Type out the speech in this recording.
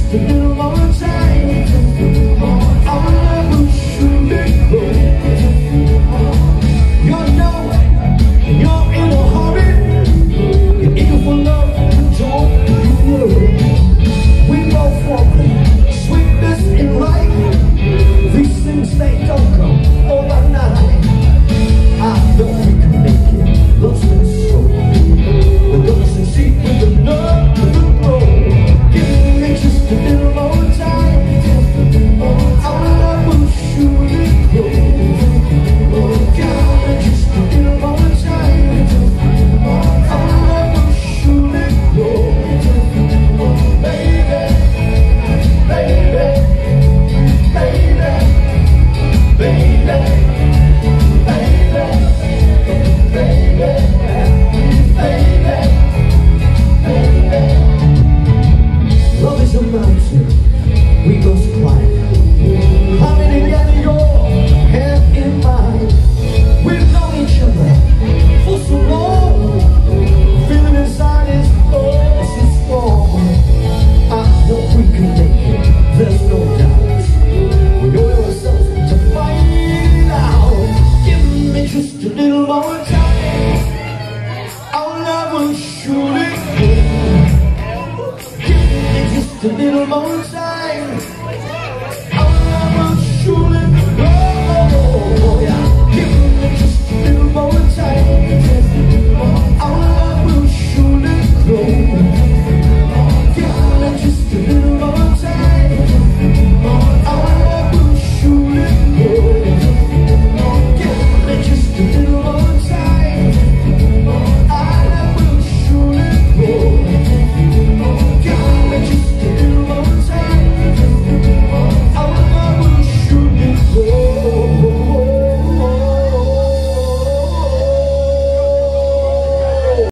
just a little more time. Our love will surely grow. You're young and you're in a hurry. You're eager for love, but don't you worry. We both want the sweetness in life. These things, they don't come overnight. I know we can make it. Love's been slow. We're gonna succeed with the love, with the glow. Give me just a little more time. Our love will surely grow. Give me just a little more time. Our love will surely grow. Baby, baby, baby, baby. Love is a mountain we must climb. Climbing together, your hand in mine. We've known each other for so long. Feeling inside is oh so strong. I know we can make it, there's no doubt. We owe ourselves to fight it out. Give me just a little more time. Our love will surely grow. Give me just a little more time.